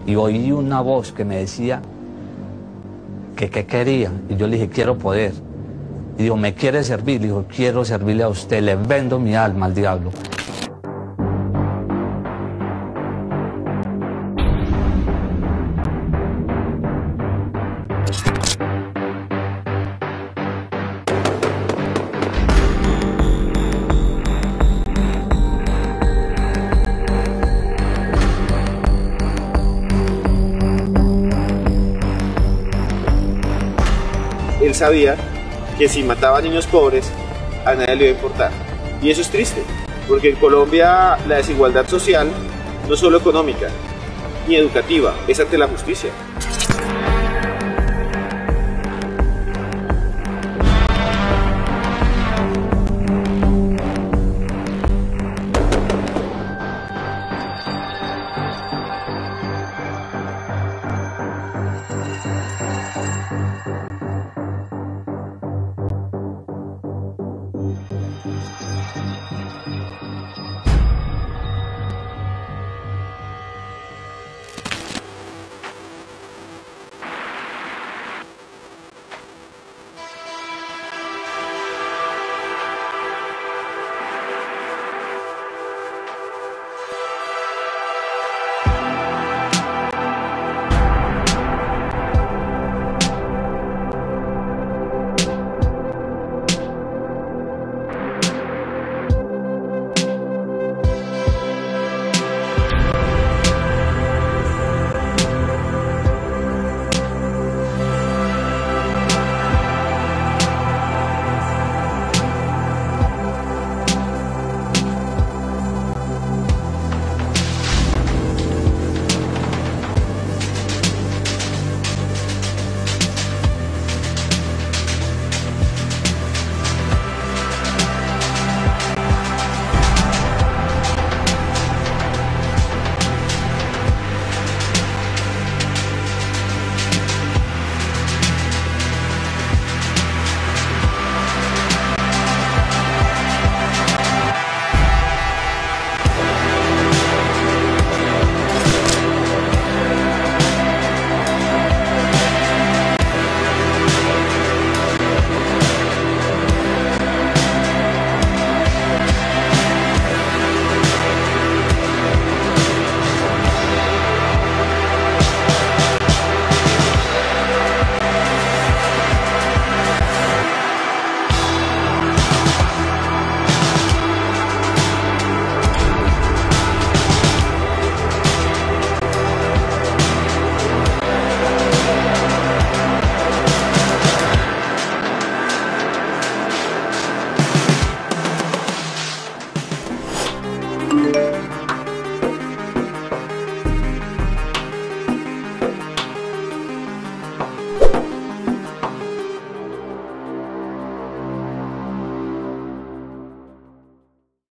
y oí una voz que me decía que qué quería, y yo le dije, quiero poder. Y dijo, ¿me quiere servir? Le dijo, quiero servirle a usted, le vendo mi alma al diablo. Él sabía que si mataba a niños pobres, a nadie le iba a importar. Y eso es triste, porque en Colombia la desigualdad social no es solo económica ni educativa, es ante la justicia.